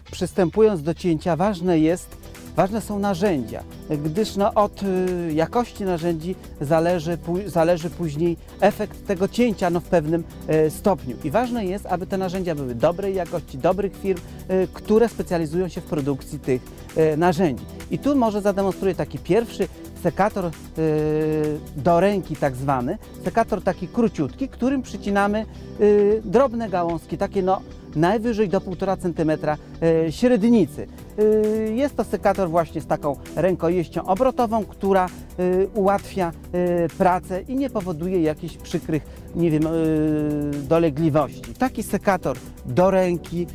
przystępując do cięcia, ważne są narzędzia, gdyż od jakości narzędzi zależy później efekt tego cięcia w pewnym stopniu. I ważne jest, aby te narzędzia były dobrej jakości, dobrych firm, które specjalizują się w produkcji tych narzędzi. I tu może zademonstruję taki pierwszy sekator do ręki, tak zwany, sekator taki króciutki, którym przycinamy drobne gałązki, takie najwyżej do 1,5 cm średnicy. Jest to sekator właśnie z taką rękojeścią obrotową, która ułatwia pracę i nie powoduje jakichś przykrych, dolegliwości. Taki sekator do ręki,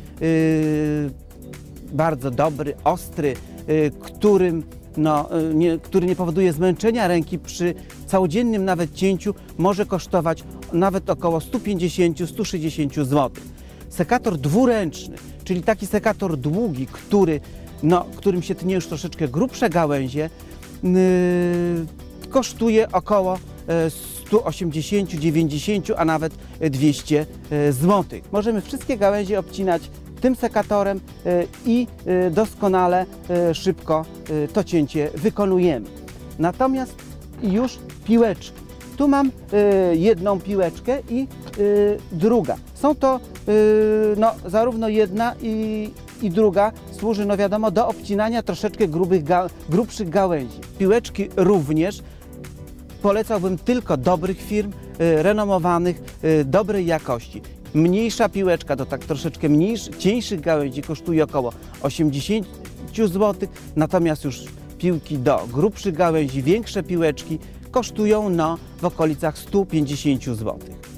bardzo dobry, ostry, który nie powoduje zmęczenia ręki przy całodziennym nawet cięciu, może kosztować nawet około 150–160 zł. Sekator dwuręczny, czyli taki sekator długi, którym się tnie już troszeczkę grubsze gałęzie, kosztuje około 180–90, a nawet 200 zł. Możemy wszystkie gałęzie obcinać tym sekatorem i doskonale, szybko to cięcie wykonujemy. Natomiast już piłeczki. Tu mam jedną piłeczkę i druga. Są to zarówno jedna i druga służy, wiadomo, do obcinania troszeczkę grubszych gałęzi. Piłeczki również polecałbym tylko dobrych firm, renomowanych, dobrej jakości. Mniejsza piłeczka do tak troszeczkę cieńszych gałęzi kosztuje około 80 zł, natomiast już piłki do grubszych gałęzi, większe piłeczki kosztują w okolicach 150 zł.